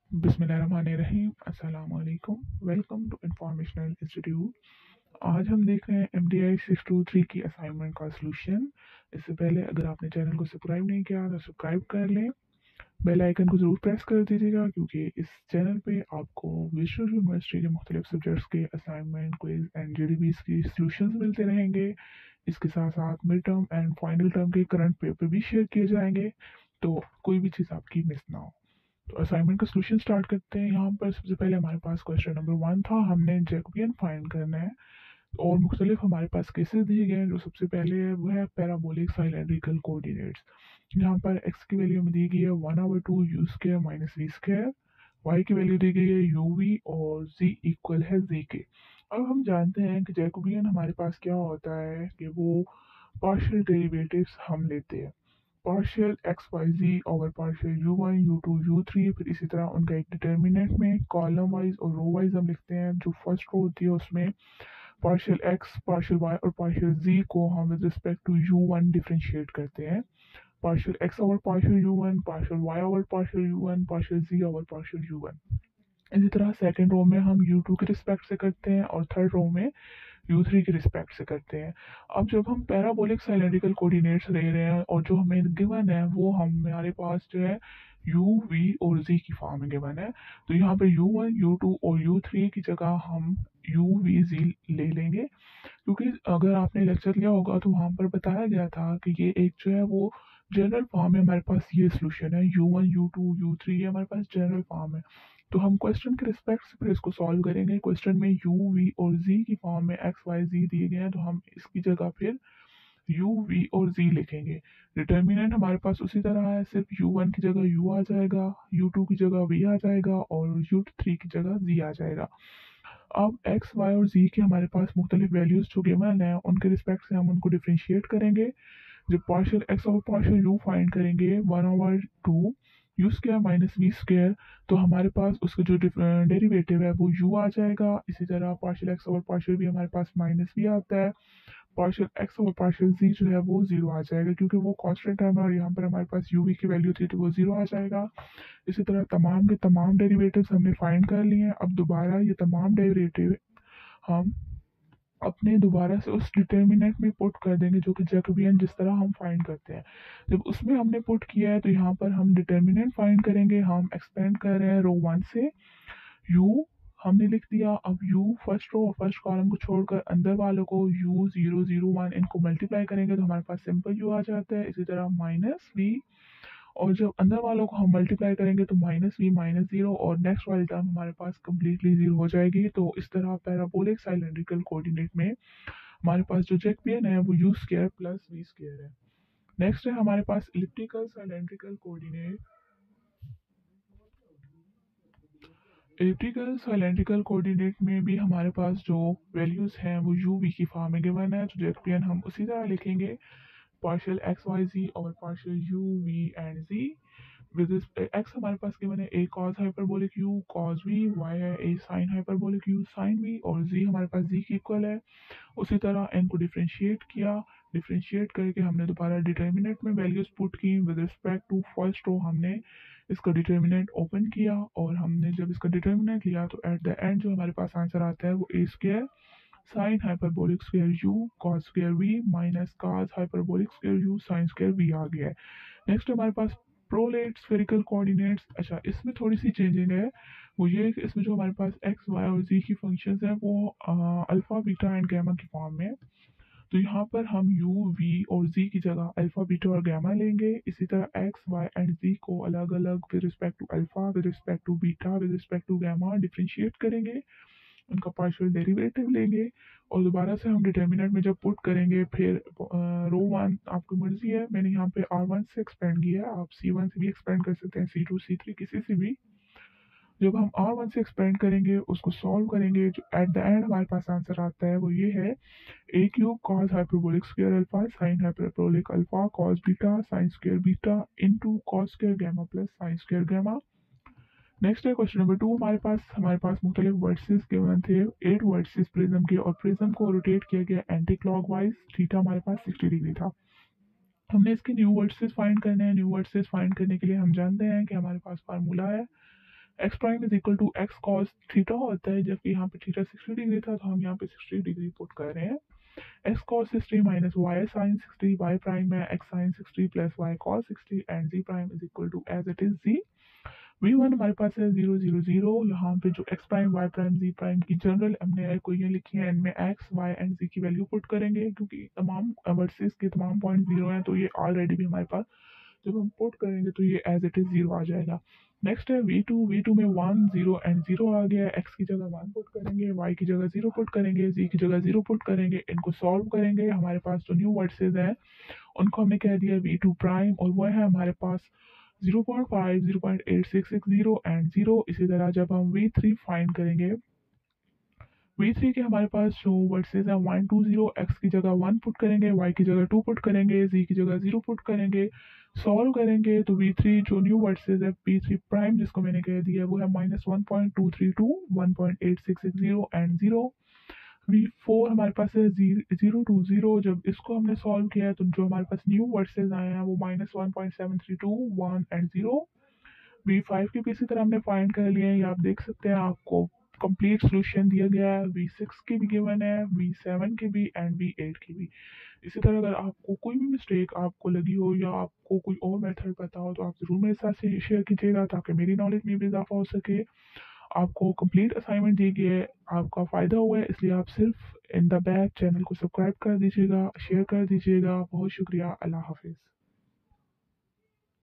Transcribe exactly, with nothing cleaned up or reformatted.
बिस्मिल्लाहिर्रहमानिर्रहीम अस्सलाम वालेकुम वेलकम टू इंफॉर्मेशनल इंस्टीट्यूट। आज हम देख रहे हैं M D I six two three की असाइनमेंट का सलूशन। इससे पहले अगर आपने चैनल को सब्सक्राइब नहीं किया तो सब्सक्राइब कर लें, बेल आइकन को ज़रूर प्रेस कर दीजिएगा क्योंकि इस चैनल पे आपको विजुअल यूनिवर्सिटी के मुख्तलिफ सब्जेक्ट्स के assignment quiz and G D बीस की सलूशंस मिलते रहेंगे। इसके साथ साथ mid term and final term के करंट पेपर भी शेयर किए जाएंगे, तो कोई भी चीज़ आपकी मिस ना हो। तो असाइनमेंट का सॉल्यूशन स्टार्ट करते हैं। यहाँ पर सबसे पहले हमारे पास क्वेश्चन नंबर वन था, हमने जैकोबियन फाइंड करना है और मुख्तलिफ हमारे पास केसेस दिए गए हैं। जो सबसे पहले है वो है पैराबोलिक साइलेंड्रिकल कोऑर्डिनेट्स। यहाँ पर एक्स की वैल्यू में दी गई है one over two u square minus v square, y की वैल्यू दी गई है यू वी और जी इक्वल है जी के। अब हम जानते हैं कि जैकोबियन हमारे पास क्या होता है कि वो पार्शियल डेरिवेटिव्स हम लेते हैं, partial x y z over partial u one u two u three, फिर इसी तरह उनका एक डिटर्मिनेंट में कॉलम वाइज और रो वाइज हम लिखते हैं। जो फर्स्ट रो होती है उसमें पार्शियल एक्स पार्शियल वाई और पार्शियल जी को हम with respect to u one differentiate करते हैं। Partial x over partial u one, partial y over partial u one, partial z over partial u one. इसी तरह सेकेंड रो में हम you to के रिस्पेक्ट से करते हैं और थर्ड रो में यू थ्री की रिस्पेक्ट से करते हैं। अब जब हम पैराबोलिक साइलेंड्रिकल कोऑर्डिनेट्स ले रहे हैं और जो हमें गिवन है वो हमारे पास जो है यू वी और जी की फॉर्म में गिवन है, तो यहाँ पे यू वन यू टू और यू थ्री की जगह हम यू वी जी ले लेंगे। क्योंकि अगर आपने लेक्चर लिया होगा तो वहाँ पर बताया गया था कि ये एक जो है वो जनरल फॉर्म है, हमारे पास ये सोल्यूशन है u one u two u three, ये हमारे पास जनरल फॉर्म है। तो हम क्वेश्चन के रिस्पेक्ट से फिर इसको सॉल्व करेंगे। क्वेश्चन में यू वी और जी की फॉर्म में एक्स वाई जी दिए गए हैं, तो हम इसकी जगह फिर यू वी और जी लिखेंगे। डिटर्मिनेंट हमारे पास उसी तरह है, सिर्फ यू वन की जगह यू आ जाएगा, यू टू की जगह वी आ जाएगा और यू थ्री की जगह जी आ जाएगा। अब एक्स वाई और जी के हमारे पास मुख्तलिफ वैल्यूज जो गिवन है उनके रिस्पेक्ट से हम उनको डिफ्रेंशिएट करेंगे। जब partial x over partial u find करेंगे one over two u square minus v square, तो हमारे पास उसका जो डेरिवेटिव है वो यू आ जाएगा। इसी तरह पार्शियल एक्स ओवर पार्शियल भी हमारे पास माइनस वी आता है, partial x over partial z जो है वो जीरो आ जाएगा क्योंकि वो कांस्टेंट है और यहाँ पर हमारे पास यू वी की वैल्यू थी तो वो जीरो आ जाएगा। इसी तरह तमाम के तमाम डेरिवेटिव्स हमने फाइंड कर लिए हैं। अब दोबारा ये तमाम डेरिवेटिव हम अपने दोबारा से उस डिटर्मिनेंट में पुट कर देंगे जो कि जैकोबियन जिस तरह हम फाइंड करते हैं। जब उसमें हमने पुट किया है तो यहाँ पर हम डिटर्मिनेंट फाइंड करेंगे। हम एक्सपेंड कर रहे हैं रो वन से, यू हमने लिख दिया। अब यू फर्स्ट रो और फर्स्ट कॉलम को छोड़कर अंदर वालों को यू जीरो जीरो वन इनको मल्टीप्लाई करेंगे तो हमारे पास सिंपल यू आ जाता है। इसी तरह माइनस वी, और जब अंदर वालों को हम मल्टीप्लाई करेंगे तो माइनस वी माइनस जीरो और नेक्स्ट वाली टर्म हमारे पास कम्प्लीटली जीरो हो जाएगी। तो इस तरह पैराबोलिक साइलेंड्रिकल कोऑर्डिनेट में हमारे पास जो जैकोबियन है वो u square plus v square है। नेक्स्ट है हमारे पास elliptical cylindrical coordinate. Elliptical cylindrical coordinate में भी हमारे पास जो वैल्यूज हैं वो यू वी की फॉर्म में गिवन है, तो जैकोबियन हम उसी तरह लिखेंगे पार्शियल एक्स वाई जी और partial u v and z. With x हमारे पास गिवन है a cos hyperbolic u cos v, y है a sine hyperbolic u sine v और जी हमारे पास जी की इक्वल है। उसी तरह n को डिफ्रेंशिएट किया, डिफ्रेंशिएट करके हमने दोबारा डिटर्मिनेंट में वैल्यूज पुट की। With respect to first row हमने इसका डिटर्मिनेंट ओपन किया और हमने जब इसका डिटर्मिनेंट लिया तो एट द एंड जो हमारे पास आंसर आता है वो a square sine hyperbolic square u cos square v minus cos hyperbolic square u sine square v आ गया है। नेक्स्ट हमारे पास प्रोलेट स्फेरिकल कोऑर्डिनेट्स। अच्छा, इसमें थोड़ी सी चेंजिंग है, वो ये है कि इसमें जो हमारे पास एक्स वाई और जी की फंक्शंस हैं वो अल्फा बीटा एंड गैमा की फॉर्म में है। तो यहाँ पर हम यू वी और जी की जगह अल्फा बीटा और गैमा लेंगे। इसी तरह एक्स वाई एंड जी को अलग अलग with respect to alpha with respect to beta with respect to gamma differentiate करेंगे, उनका पार्शियल डेरिवेटिव लेंगे और दोबारा से हम डिटर्मिनेंट में जब पुट करेंगे फिर रो वन आपकी मर्जी है, मैंने यहाँ पे आर वन से एक्सपेंड किया है, आप सी वन से भी एक्सपेंड कर सकते हैं, सी टू सी थ्री किसी से भी। जब हम आर वन से एक्सपेंड करेंगे उसको सॉल्व करेंगे, जो एट द एंड हमारे पास आंसर आता है वो ये है a cube cos hyperbolic square alpha sine hyperbolic alpha cos beta sine square beta into cos square gamma plus sine square gamma. Next है क्वेश्चन नंबर टू। हमारे पास हमारे पास मुख्तलिफ वर्सेस गिवन थे, एट वर्सेस प्रिज्म के और prism को रोटेट किया गया एंटी क्लॉकवाइज, थीटा हमारे पास सिक्सटी डिग्री था। हमने इसके न्यू वर्सेस फाइंड करने हैं। न्यू वर्सेस फाइंड करने के लिए हम जानते हैं कि हमारे पास फार्मूला है x prime is equal to x cos theta होता है, जबकि यहाँ पे थीटा सिक्सटी डिग्री था तो हम यहाँ पे सिक्सटी डिग्री पुट कर रहे हैं। X cos sixty minus y sine sixty, y prime है x sine sixty plus y cos sixty and z prime is equal to as it is z. V one हमारे पास है zero zero zero. यहाँ पे जो x prime y prime z prime की general हमने कोई ये लिखी है, इनमें एक्स वाई एंड जी की वैल्यू पुट करेंगे, क्योंकि तमाम वर्सेस के तमाम पॉइंट जीरो हैं तो ये ऑलरेडी भी हमारे पास जब हम पुट करेंगे तो ये एज इट इज जीरो आ जाएगा। नेक्स्ट है वी टू। वी टू में वन जीरो एंड जीरो आ गया। एक्स की जगह वन पुट करेंगे, वाई की जगह जीरो पुट करेंगे, जी की जगह जीरो पुट करेंगे। इनको सॉल्व करेंगे, हमारे पास जो न्यू वर्सेज हैं उनको हमने कह दिया वी टू प्राइम, और वो है हमारे पास zero point five, zero point eight six six zero and zero. इसी तरह जब हम वी थ्री फाइंड करेंगे, वी थ्री के हमारे पास जो वर्सेज है वन टू जीरो। एक्स की जगह वन पुट करेंगे, वाई की जगह टू पुट करेंगे, जी की जगह जीरो पुट करेंगे, सॉल्व करेंगे तो वी थ्री जो न्यू वर्सेज है वी थ्री प्राइम जिसको मैंने कह दिया वो है minus one point two three two, one point eight six six zero and zero. V four हमारे पास है जीरो टू जीरो। जब इसको हमने सॉल्व किया है तो जो हमारे पास न्यू वर्सेज आए हैं वो minus one point seven three two, one and zero. V five की भी इसी तरह हमने फाइंड कर लिए हैं, ये आप देख सकते हैं आपको कंप्लीट सोल्यूशन दिया गया है। वी सिक्स की भी गिवन है, वी सेवन की भी एंड वी एट की भी। इसी तरह अगर आपको कोई भी मिस्टेक आपको लगी हो या आपको कोई और मेथड पता हो तो आप ज़रूर मेरे साथ से शेयर कीजिएगा ताकि मेरी नॉलेज में भी इजाफा हो सके। आपको कंप्लीट असाइनमेंट दी गई है, आपका फ़ायदा हुआ है, इसलिए आप सिर्फ इन द बैक चैनल को सब्सक्राइब कर दीजिएगा, शेयर कर दीजिएगा। बहुत शुक्रिया। अल्लाह हाफिज़।